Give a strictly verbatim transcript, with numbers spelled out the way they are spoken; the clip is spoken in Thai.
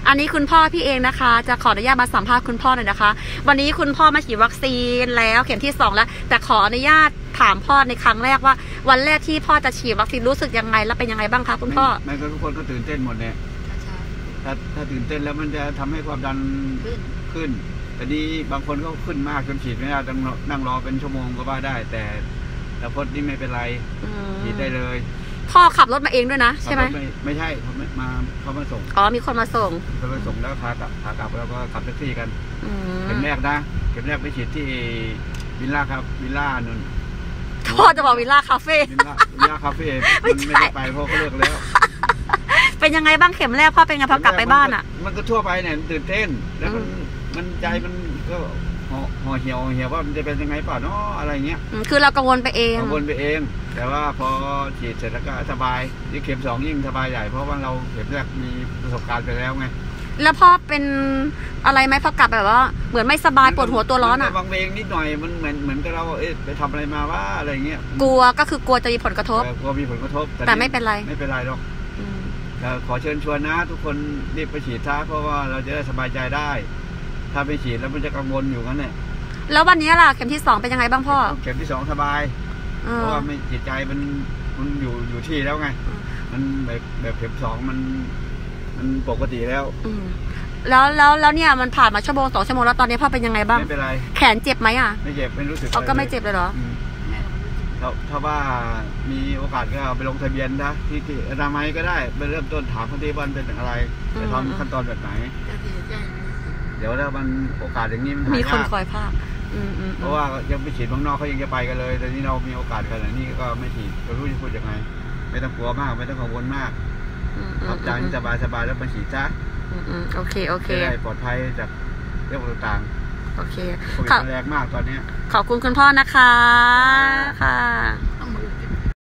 อันนี้คุณพ่อพี่เองนะคะจะขออนุญาตมาสัมภาษณ์คุณพ่อหน่อยนะคะวันนี้คุณพ่อมาฉีดวัคซีนแล้วเข็มที่สองแล้วแต่ขออนุญาตถามพ่อในครั้งแรกว่าวันแรกที่พ่อจะฉีดวัคซีนรู้สึกยังไงและเป็นยังไงบ้างคะคุณพ่อไม่ก็ทุกคนก็ตื่นเต้นหมดเนี่ยถ้าถ้าตื่นเต้นแล้วมันจะทำให้ความดันขึ้นแต่นี้บางคนก็ขึ้นมากจนฉีดไม่ได้ต้องนั่งรอเป็นชั่วโมงก็ว่าได้แต่แต่พอนี่ไม่เป็นไรฉีดได้เลยพ่อขับรถมาเองด้วยนะใช่ไหมไม่ไม่ใช่เขามาเขามาส่งอ๋อมีคนมาส่งเขามาส่งแล้วพากลับพากลับแล้วก็ขับแท็กซี่กันเข็มแรกนะเข็มแรกไปฉีดที่วิลล่าครับวิลล่านนพ่อจะบอกวิลล่าคาเฟ่วิลล่าวิลล่าคาเฟ่มันไม่ได้ไปเพราะเขาเลิกแล้วเป็นยังไงบ้างเข็มแรกพ่อเป็นไงพอกลับไปบ้านอ่ะมันก็ทั่วไปเนี่ยตื่นเต้นแล้วมันมันใจมันก็ห่อเหี่ยวเหี่ยวว่ามันจะเป็นยังไงป่ะเนาะอะไรเงี้ยคือเรากังวลไปเองกังวลไปเองแต่ว่าพอฉีดเสร็จแล้วก็สบายที่เข็มสองยิ่งสบายใหญ่เพราะว่าเราเข็มแรกมีประสบการณ์ไปแล้วไงแล้วพ่อเป็นอะไรไหมพอกลับแบบว่าเหมือนไม่สบายปวดหัวตัวร้อนอ่ะบางเวงนิดหน่อยมันเหมือนเหมือนกับเราเอ๊ะไปทำอะไรมาว่าอะไรเงี้ยกลัวก็คือกลัวจะมีผลกระทบกลัวมีผลกระทบแต่ไม่เป็นไรไม่เป็นไรหรอกแต่ขอเชิญชวนนะทุกคนรีบไปฉีดซะเพราะว่าเราจะได้สบายใจได้ถ้าไปฉีดแล้วมันจะกังวลอยู่งั้นเนี่ยแล้ววันนี้ล่ะเข็มที่สองเป็นยังไงบ้างพ่อเข็มที่สองสบายเพราะว่าไม่จิตใจมันมันอยู่อยู่ที่แล้วไงมันแบบแบบเข็มสองมันมันปกติแล้วแล้วแล้วแล้วเนี่ยมันผ่านมาชั่วโมงสองชั่วโมงแล้วตอนนี้พ่อเป็นยังไงบ้างไม่เป็นไรแขนเจ็บไหมอ่ะไม่เจ็บไม่รู้สึกเขาก็ไม่เจ็บเลยเหรอถ้าถ้าว่ามีโอกาสก็ไปลงทะเบียนนะที่ที่อนามัยก็ได้ไปเริ่มต้นถามคนที่บ้านเป็นอะไรจะทำขั้นตอนแบบไหนเดี๋ยวถ้ามันโอกาสอย่างนี้มันมีคนคอยภาคเพราะว่ายังไปฉีดบางนอกเขายังจะไปกันเลยแต่นี่เรามีโอกาสขนาดนี้ก็ไม่ฉีดเรารู้จะพูดยังไงไม่ต้องกลัวมากไม่ต้องกังวลมากทำใจสบายสบายแล้วมาฉีดซะโอเคโอเคได้ปลอดภัยจากเรื่องต่างๆโอเคโควิดแรงมากตอนนี้ขอบคุณคุณพ่อนะคะค่ะ